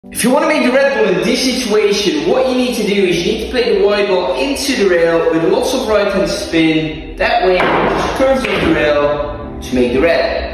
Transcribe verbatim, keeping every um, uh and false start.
If you want to make the red ball in this situation, what you need to do is you need to play the white ball into the rail with lots of right hand spin. That way it just curves off the rail to make the red.